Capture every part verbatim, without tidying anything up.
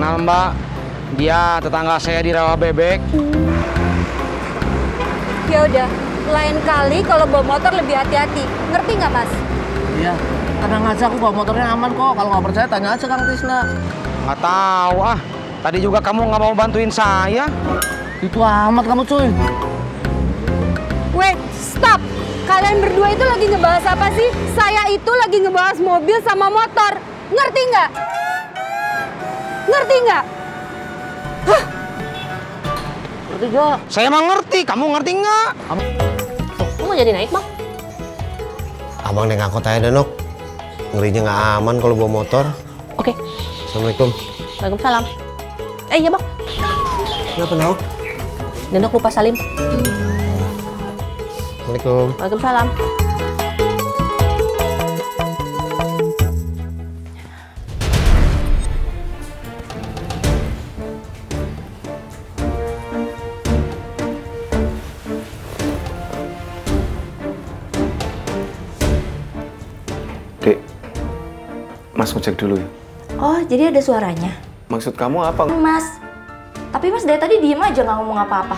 Kenal Mbak, dia tetangga saya di rawa bebek. Ya udah, lain kali kalau bawa motor lebih hati-hati. Ngerti nggak Mas? Iya, tenang aja, aku bawa motornya aman kok. Kalau nggak percaya tanya aja Kang Tisna. Nggak tahu ah, tadi juga kamu nggak mau bantuin saya. Itu amat kamu cuy. Wait, stop! Kalian berdua itu lagi ngebahas apa sih? Saya itu lagi ngebahas mobil sama motor. Ngerti nggak? Ngerti nggak? Hah? Ngerti gak? Saya mah ngerti, kamu ngerti nggak? Kamu Lu mau jadi naik, Bang? Abang naik angkot aja deh, Nok. Ngerinya nggak aman kalau bawa motor. Oke. Assalamualaikum. Waalaikumsalam. Eh, iya, Bang. Kenapa, Nok? Denok lupa salim. Assalamualaikum. Waalaikumsalam. Dek, Mas ngecek dulu ya. Oh, jadi ada suaranya? Maksud kamu apa? Mas, tapi Mas dari tadi diem aja nggak ngomong apa-apa.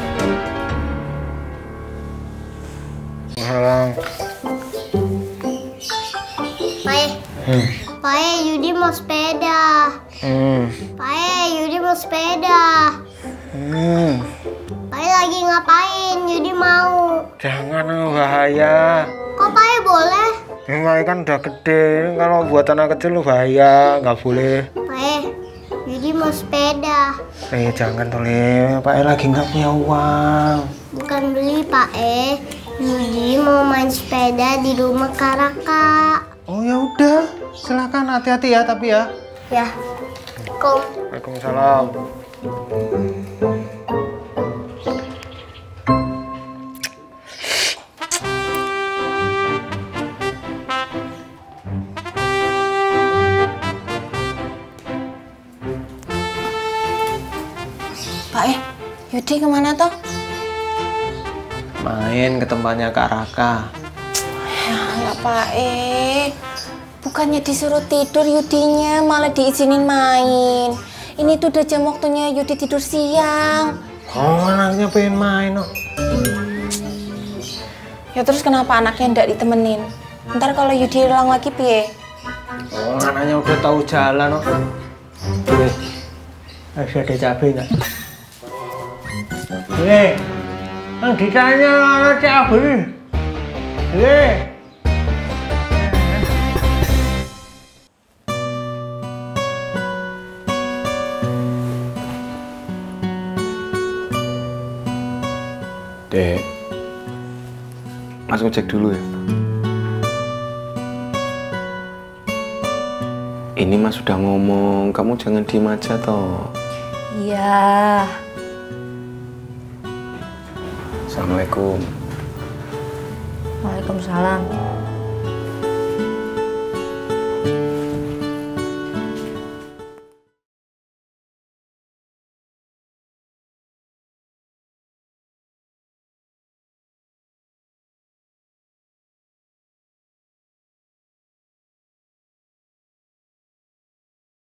Pae, hmm. Pae, Yudi mau sepeda. Hmm. Pae, Yudi mau sepeda. Hmm. Pae lagi ngapain? Yudi mau. Jangan, bahaya. Kok Pae boleh? Ini kan udah gede, kalau buat anak kecil bahaya, nggak boleh. Pae, Yudi mau sepeda. Eh jangan toleh, Pak E lagi nggak punya uang. Bukan beli Pae, Yudi mau main sepeda di rumah Karaka. Oh ya udah, silakan hati-hati ya tapi ya. Ya, Kom. Waalaikumsalam. Pak eh, Yudi kemana toh? Main ke tempatnya Kak Raka. Ya Pak eh, bukannya disuruh tidur Yudinya, malah diizinin main. Ini tuh udah jam waktunya Yudi tidur siang. Oh anaknya pengen main oh. Ya terus kenapa anaknya ndak ditemenin? Ntar kalau Yudi hilang lagi piye? Oh anaknya udah tahu jalan oh. Eh, masih ada cabai nggak? Eh, yang ditanya ada cabai. Eh. Dek, Mas ngecek dulu ya. Ini Mas sudah ngomong, kamu jangan diem aja toh. Iya. Assalamualaikum. Waalaikumsalam.